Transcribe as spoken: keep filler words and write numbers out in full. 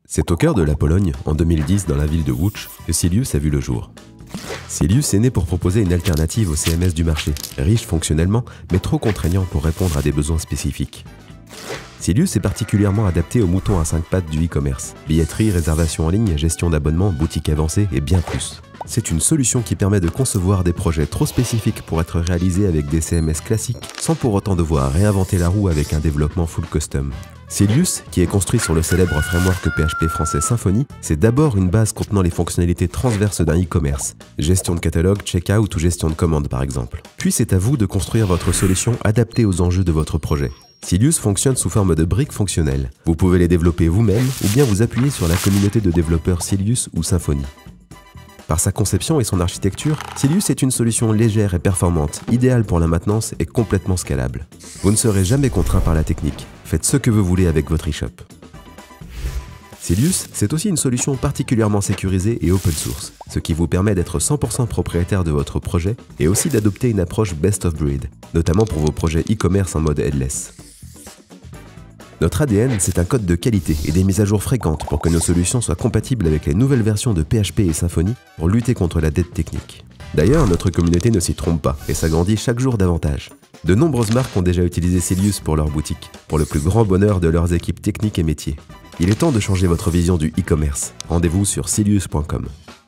C'est au cœur de la Pologne, en deux mille dix, dans la ville de Łódź, que Silius a vu le jour. Silius est né pour proposer une alternative au C M S du marché, riche fonctionnellement, mais trop contraignant pour répondre à des besoins spécifiques. Silius est particulièrement adapté aux moutons à cinq pattes du e-commerce. Billetterie, réservation en ligne, gestion d'abonnement, boutique avancée et bien plus. C'est une solution qui permet de concevoir des projets trop spécifiques pour être réalisés avec des C M S classiques, sans pour autant devoir réinventer la roue avec un développement full custom. Silius, qui est construit sur le célèbre framework P H P français Symfony, c'est d'abord une base contenant les fonctionnalités transverses d'un e-commerce, gestion de catalogue, checkout ou gestion de commande par exemple. Puis c'est à vous de construire votre solution adaptée aux enjeux de votre projet. Silius fonctionne sous forme de briques fonctionnelles. Vous pouvez les développer vous-même ou bien vous appuyer sur la communauté de développeurs Silius ou Symfony. Par sa conception et son architecture, Silius est une solution légère et performante, idéale pour la maintenance et complètement scalable. Vous ne serez jamais contraint par la technique. Faites ce que vous voulez avec votre e-shop. Silius, c'est aussi une solution particulièrement sécurisée et open source, ce qui vous permet d'être cent pour cent propriétaire de votre projet et aussi d'adopter une approche best of breed, notamment pour vos projets e-commerce en mode headless. Notre A D N, c'est un code de qualité et des mises à jour fréquentes pour que nos solutions soient compatibles avec les nouvelles versions de P H P et Symfony pour lutter contre la dette technique. D'ailleurs, notre communauté ne s'y trompe pas et s'agrandit chaque jour davantage. De nombreuses marques ont déjà utilisé Silius pour leur boutique, pour le plus grand bonheur de leurs équipes techniques et métiers. Il est temps de changer votre vision du e-commerce. Rendez-vous sur silius point com.